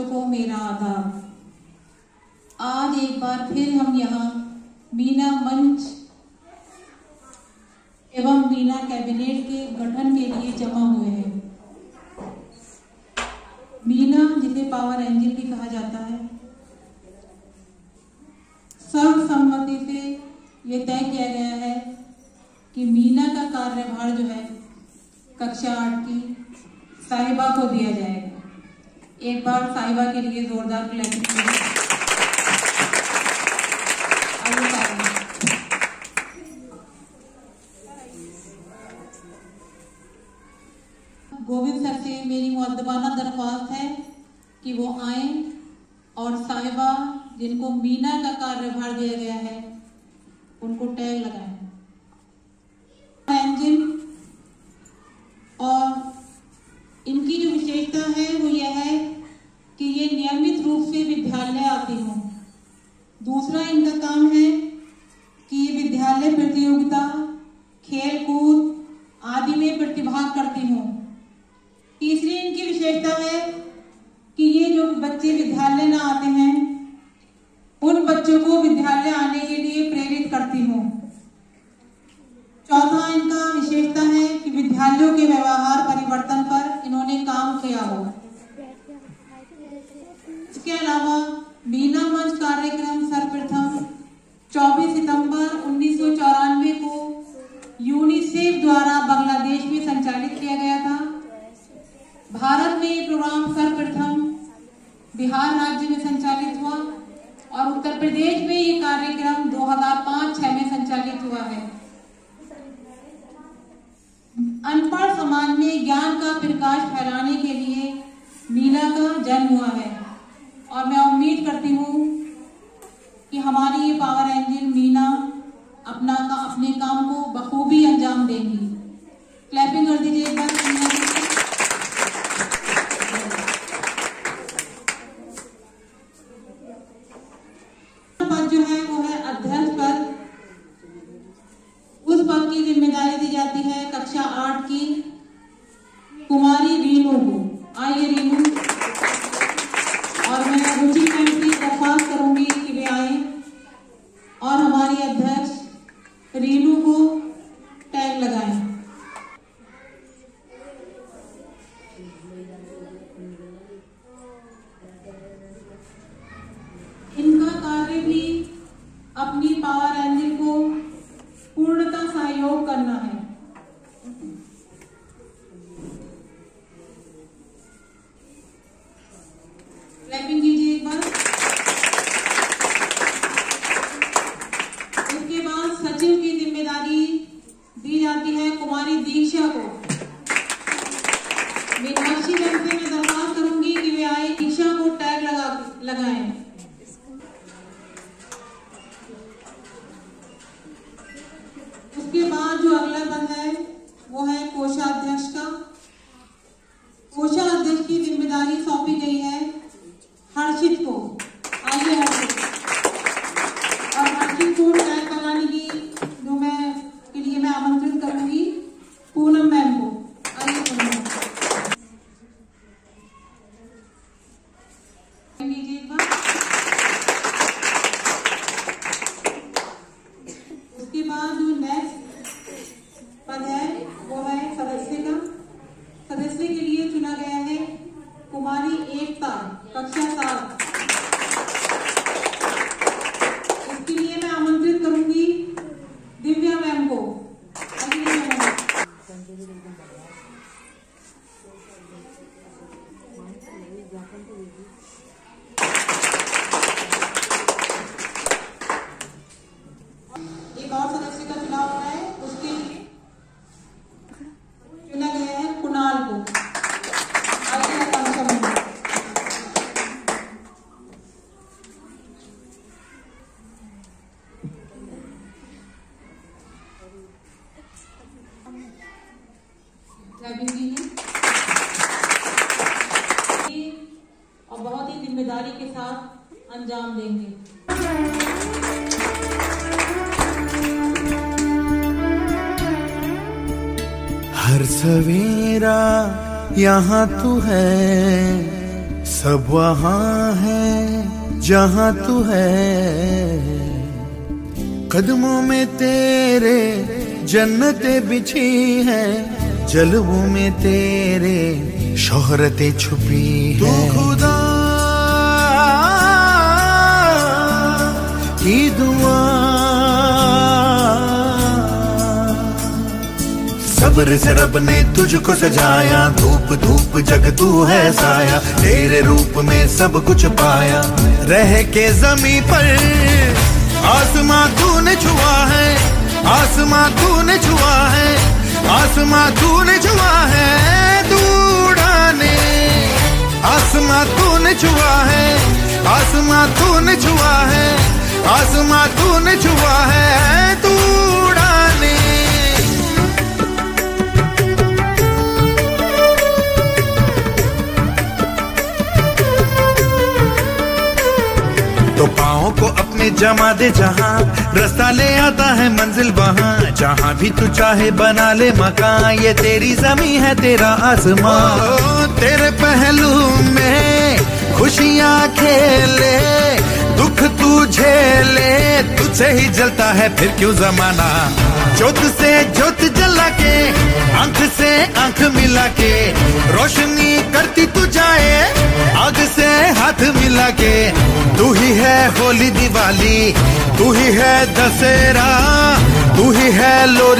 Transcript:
को मेरा आदाब। आज एक बार फिर हम यहाँ मीना मंच एवं मीना कैबिनेट के गठन के लिए जमा हुए हैं। मीना, जिसे पावर एंजल भी कहा जाता है, सर्वसम्मति से ये तय किया गया है कि मीना का कार्यभार जो है कक्षा 8 की साहिबा को दिया जाएगा। एक बार साहिबा के लिए जोरदार क्लैपिंग कीजिए। गोविंद सर से मेरी मुअद्दबाना दरख्वास्त है कि वो आए और साहिबा जिनको मीना का कार्यभार दिया गया है उनको टैग लगाएं। एंजिन और इनकी जो विशेषता है वो यह है कि ये नियमित रूप से विद्यालय आती हों। दूसरा इनका काम है कि ये विद्यालय प्रतियोगिता, खेल कूद आदि में प्रतिभाग करती हों। तीसरी इनकी विशेषता है कि ये जो बच्चे विद्यालय न आते हैं उन बच्चों को विद्यालय आने के लिए प्रेरित करती हों। चौथा इनका विशेषता है कि विद्यालयों के व्यवहार परिवर्तन पर इन्होंने काम किया हो। इसके अलावा मीना मंच कार्यक्रम सर्वप्रथम 24 सितंबर 1994 को यूनिसेफ द्वारा बांग्लादेश में संचालित किया गया था। भारत में ये प्रोग्राम सर्वप्रथम बिहार राज्य में संचालित हुआ और उत्तर प्रदेश में ये कार्यक्रम 2005-06 में संचालित हुआ है। अनपढ़ समाज में ज्ञान का प्रकाश फैलाने के लिए मीना का जन्म हुआ है और मैं उम्मीद करती हूँ कि हमारी ये पावर एंजल मीना अपने काम को बखूबी अंजाम देंगी। क्लैपिंग कर दीजिए एक बार मीना जी। पद जो है वो है अध्यक्ष पद। उस पद की जिम्मेदारी दी जाती है कक्षा 8 की कुमारी रीनू को। आइए रीनू, और मैं रुचि मैम से दरख्वास्त करूंगी कि वे आए और हमारी अध्यक्ष रीनू को टैग लगाएं। इनका कार्य भी अपनी पावर एंजल को पूर्णतः सहयोग करना है। क्लैपिंग कीजिए एक बार। इसके बाद सचिव की जिम्मेदारी दी जाती है कुमारी दीक्षा को। मीनाक्षी मैम से मैं दरख्वास्त करूंगी कि वे आए, दीक्षा को टैग लगाएं। उसके बाद जो अगला पद है वो है कोषाध्यक्ष का। कोषाध्यक्ष की जिम्मेदारी सौंपी गई है हर्षित को। आइए हर्षित, और हर्षित को टैग लगाने की के लिए मैं आमंत्रित करूंगी पूनम मैम को। आइए पूनम लीजिए एक बार। उसके बाद जो नेक्स्ट पद है वो है सदस्य का। सदस्य के लिए चुना गया है कुमारी एकता, कक्षा 7। इसके लिए मैं आमंत्रित करूंगी दिव्या मैम को। एक और सदस्य का चुनाव हो रहा है, उसके लिए चुना गया है कुणाल को। आइए और बहुत ही जिम्मेदारी के साथ अंजाम देंगे। हर सवेरा यहाँ तू है, सब वहाँ है जहाँ तू है, कदमों में तेरे जन्नतें बिछी है, जलवों में तेरे शोहरतें छुपी है। तू खुदा की दुआ, सब्र से रब ने तुझको सजाया, धूप धूप जग तू है साया, तेरे रूप में सब कुछ पाया। रह के जमीन पर आसमां तूने छुआ है, आसमां तूने छुआ है, आसमां तूने छुआ है, तू उड़ाने। आसमां तूने छुआ है, आसमां तूने छुआ है, आसमां तूने छुआ है, तू उड़ाने। तो पाँव को अपने जमा दे जहाँ, रास्ता ले आता है मंजिल वहाँ, जहाँ भी तू चाहे बना ले मकान, ये तेरी जमीन है तेरा आसमां। तेरे पहलू में खुशियाँ खेले, दुख तू झेले, तुझसे ही जलता है फिर क्यों जमाना। ज्योत से ज्योत जला के, आंख से आंख मिला के, रोशनी करती तू जाए, आग से हाथ मिला के। तू ही है होली दिवाली, तू ही है दशहरा, तू ही है लोरी।